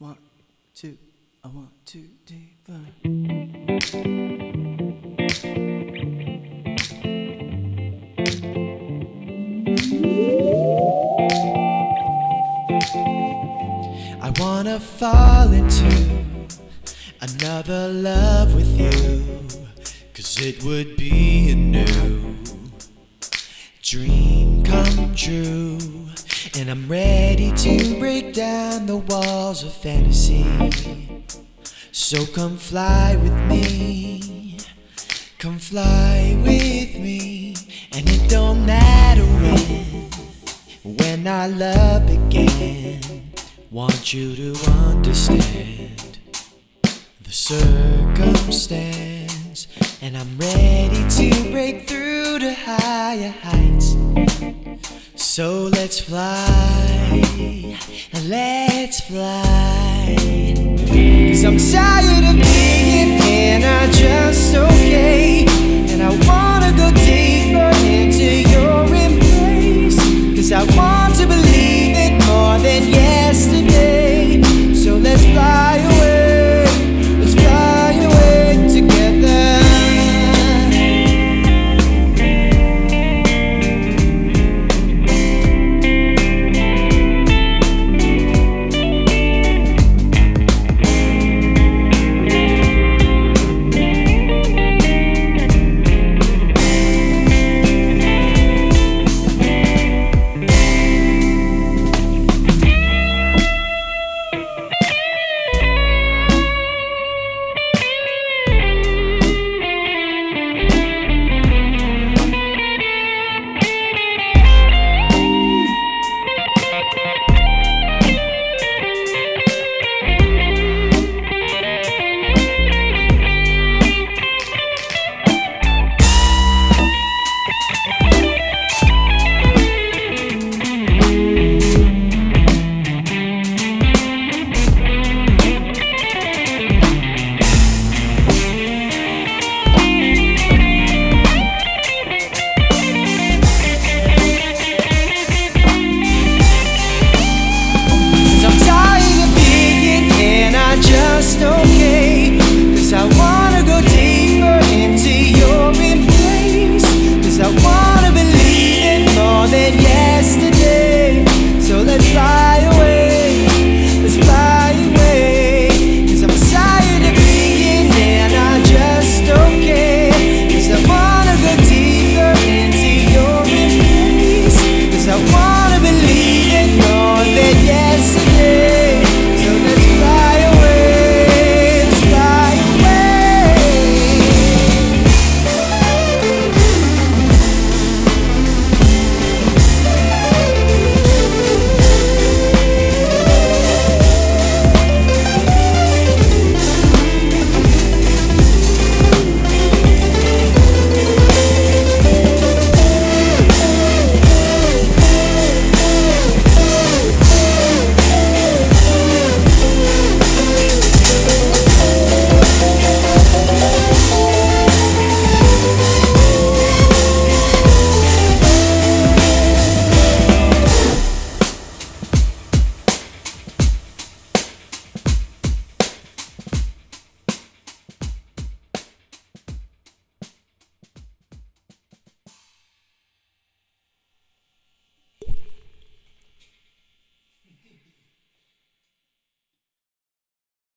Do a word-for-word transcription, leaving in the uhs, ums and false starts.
One, two, I want two, deeper. I wanna fall into another love with you, 'cause it would be a new dream come true. And I'm ready to break down the walls of fantasy. So come fly with me, come fly with me. And it don't matter when, when our love began. Want you to understand the circumstance. And I'm ready to break through to higher heights. So let's fly, let's fly. 'Cause I'm tired of being